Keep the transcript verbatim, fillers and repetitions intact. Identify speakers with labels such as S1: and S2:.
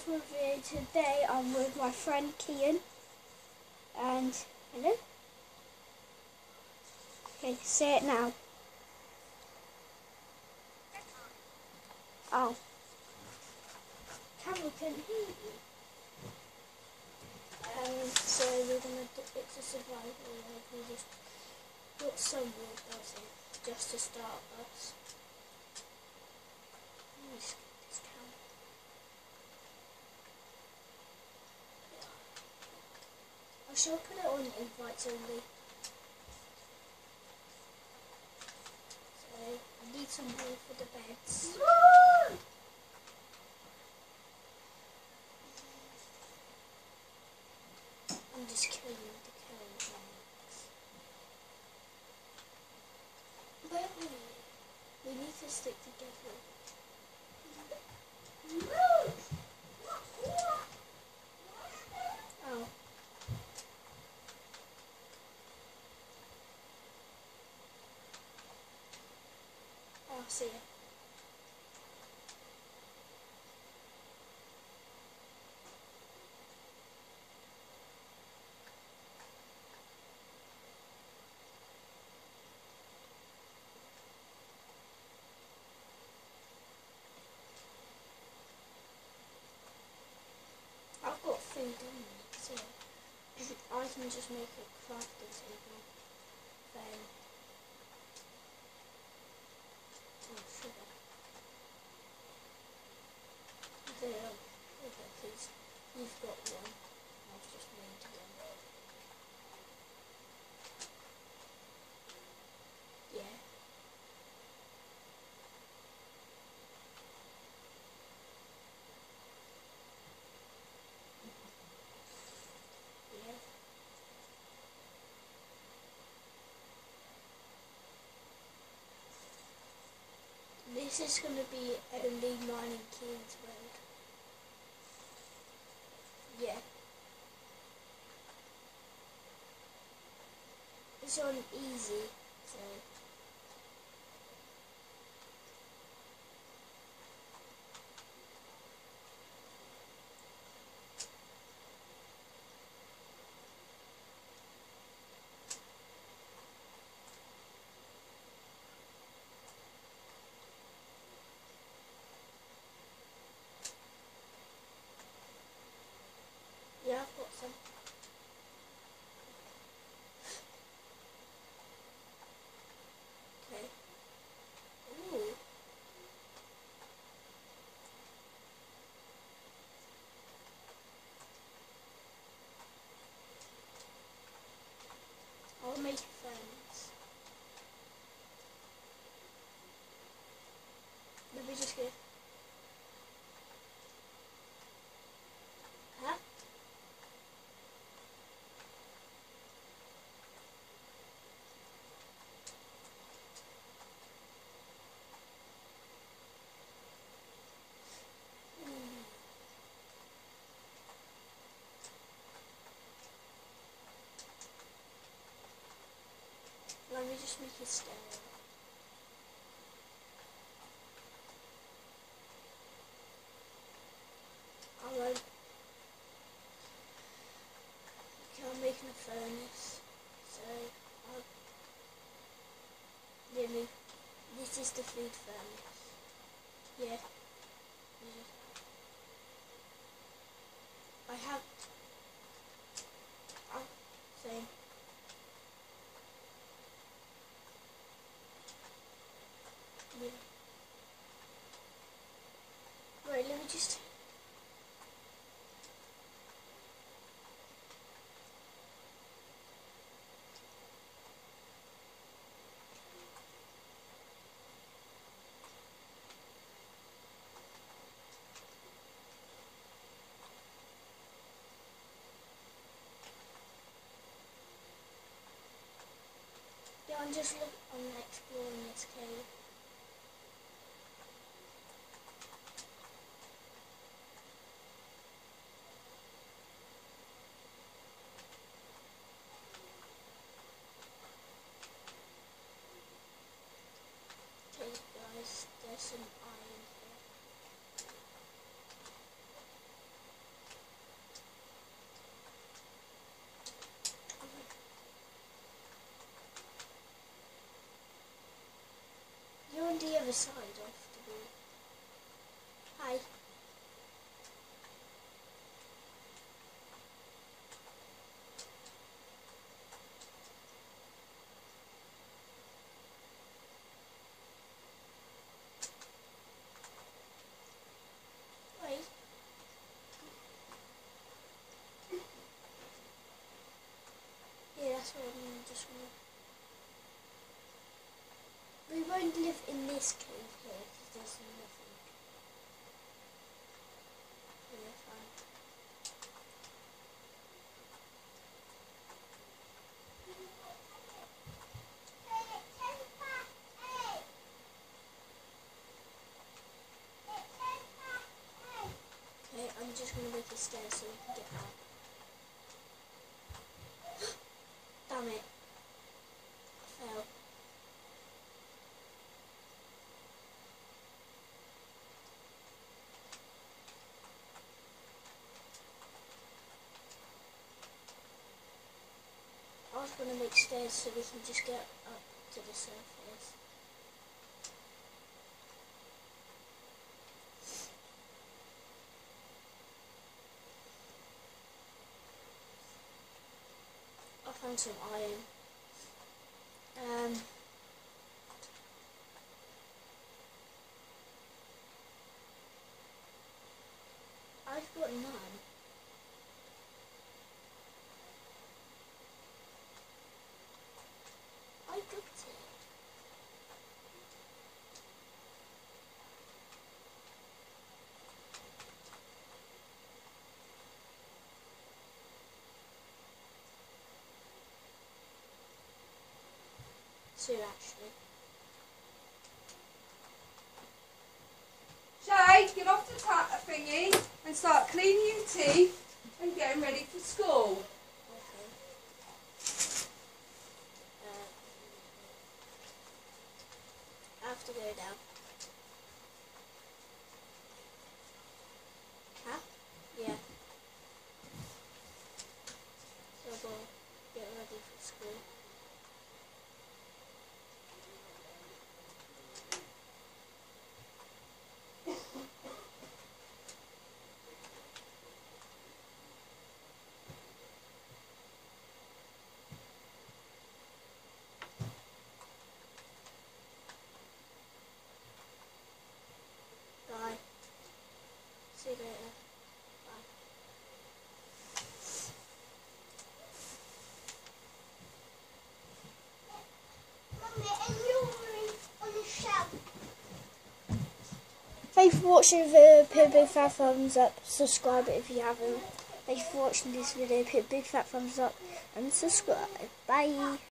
S1: guys, for a video today. I'm with my friend Kian, and hello. Okay, say it now. Oh, camera can hear you. Um, so we're gonna do it's a survival. Like we just put some wood guys in just to start us. Let me just get this camera. I shall put it on invites only. So I need some wood for the beds. I'm just killing the caravans. But we need to stick together. Oh. I'll see you. I've got food on me, so I can just make a crafting table. Then, oh, sugar. There, okay, please. You've got one. I've just made one. Yeah. Yeah. This is going to be only mining Kian's world. Yeah. It's on easy, so. Yeah, I've got some. Okay. Ooh. I'll make friends. Let me just get. Huh? Mm. Let me just make it stereo. I won't. Okay, I'm making a furnace. So, I'll. Let me. This is the food furnace. Yeah. Yeah. I have. Oh, same. Yeah. Right, let me just. Yeah, I'm just look. I'm exploring this cave. Okay, guys, there's some iron here. either side of the ball. Hi. Wait. Yeah, that's what I'm just gonna. We won't live in this cave here because there's nothing. Yeah, fine. Okay, I'm just gonna make a stair so we can get out. Damn it. I fell. I was going to make stairs so we can just get up to the surface. I found some iron. Um, I've got none. I got it. Two actually.
S2: Shay, get off the tap thingy and start cleaning your teeth and getting ready for school.
S1: Okay. Uh, I have to go down. Huh? Yeah. So we'll get ready for school. Bye. See you later. Bye. Mummy, and you're on the shelf. Thank you for watching the video. Put a big fat thumbs up. Subscribe if you haven't. Thank you for watching this video. Put a big fat thumbs up and subscribe. Bye.